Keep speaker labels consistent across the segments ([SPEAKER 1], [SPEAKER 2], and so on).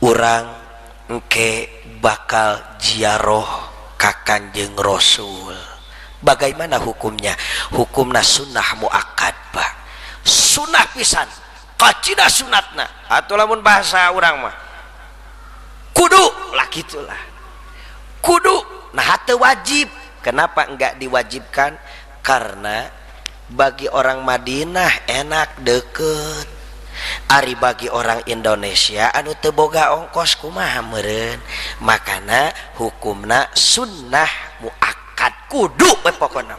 [SPEAKER 1] urang engke bakal ziarah ka Kanjeng Rasul. Bagaimana hukumnya? Hukumna sunnah muakkad, Pak. Sunnah pisan. Kacida sunatna. Atuh lamun bahasa urang mah kudu lah gitulah. Kudu. Nah, teu wajib. Kenapa enggak diwajibkan? Karena bagi orang Madinah enak deket. Ari bagi orang Indonesia anu teu boga ongkos kumaha meureun. Makana hukumna sunnah muakkad kudu we pokona.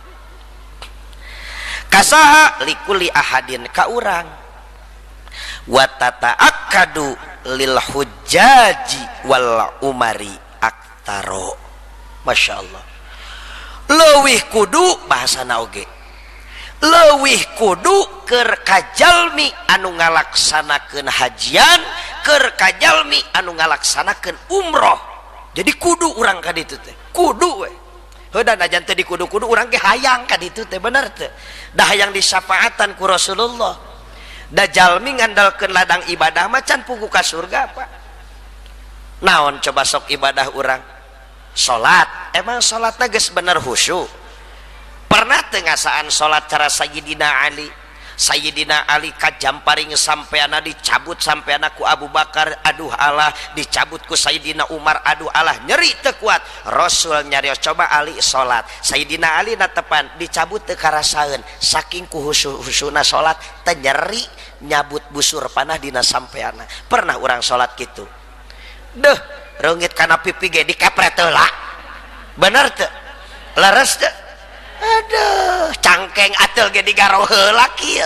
[SPEAKER 1] Kasaha likulli ahadin ka urang. Wa tata'akkadu lil hujjaji wal umari aktaro. Masyaallah. Leuwih kudu bahasana oge. Leuwih kudu keur kajalmi anu ngalaksanakeun hajian, keur kajalmi anu ngalaksanakeun umroh. Jadi kudu urang ka ditu teh. Kudu we. Heuda najan teh dikudu-kudu urang ge hayang ka ditu teh bener teh. Da hayang disyafaatan ku Rasulullah. Da jalmi ngandalkeun ladang ibadah mah can pugu ka surga, Pak. Naon coba sok ibadah urang? Salat. Emang salatna geus bener khusyuk? Pernah teu ngasaan salat cara Sayyidina Ali? Sayyidina Ali kajam paring sampeana dicabut sampeana ku Abu Bakar, aduh Allah, dicabut ku Sayyidina Umar, aduh Allah, nyeri teu kuat. Rasul nyarios coba Ali salat. Sayyidina Ali natepan dicabut teu karasaeun, saking ku khusyukna salat teu nyeri nyabut busur panah dina sampeana. Pernah urang salat kitu? Deuh, reungit kana pipi ge dikepret heula. Bener teu? Leres teu? Aduh, cangkeng atel ge digaro heula kieu.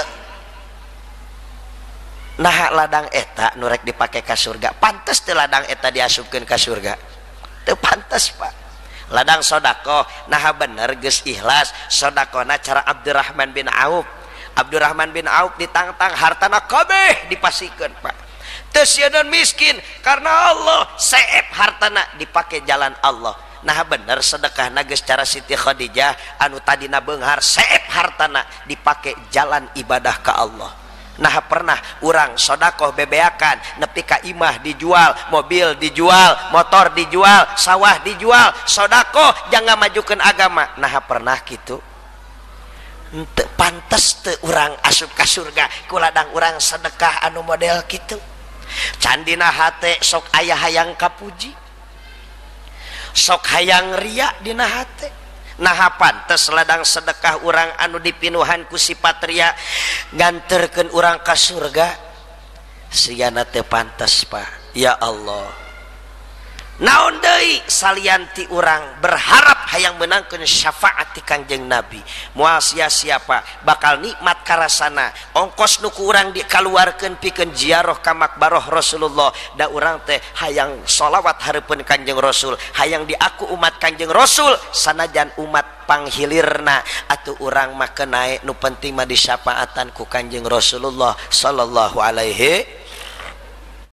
[SPEAKER 1] Nah, ladang eta nu rek dipake ka surga, pantes teu ladang eta diasupkeun ka surga? Teu pantes, Pak. Ladang sodako, nah bener geus ikhlas, sodakona cara Abdurrahman bin Auf. Abdurrahman bin Auf ditangtang hartana kabeh dipasikeun, Pak. Teu sieun miskin karena Allah, seep hartana dipake jalan Allah. Nah bener sedekah geus cara Siti Khadijah anu tadina beunghar seep hartana dipake jalan ibadah ka Allah. Nah pernah urang sodakoh bebeakan nepi ka imah dijual, mobil dijual, motor dijual, sawah dijual, sodakoh jangan majukeun agama. Nah pernah kitu? Teu pantes teu urang asup ka surga ku ladang urang sedekah anu model kitu. Candina hate sok aya hayang kapuji, sok hayang ria dina hate. Nah pantes ladang sedekah urang anu dipinuhan ku sifat ria nganterkeun urang ka surga. Siana teu pantes, Pak. Ya Allah, naon deui salianti urang berharap hayang menangkeun syafaat ti Kanjeng Nabi. Moal sia-sia, Pak, bakal nikmat karasana ongkos nu ku urang dikaluarkeun pikeun ziarah ka makbarah Rasulullah. Da urang teh hayang sholawat hareupeun Kanjeng Rasul, hayang diaku umat Kanjeng Rasul sanajan umat panghilirna atuh urang mah kenae nu penting mah disyafaatan ku Kanjeng Rasulullah sallallahu alaihi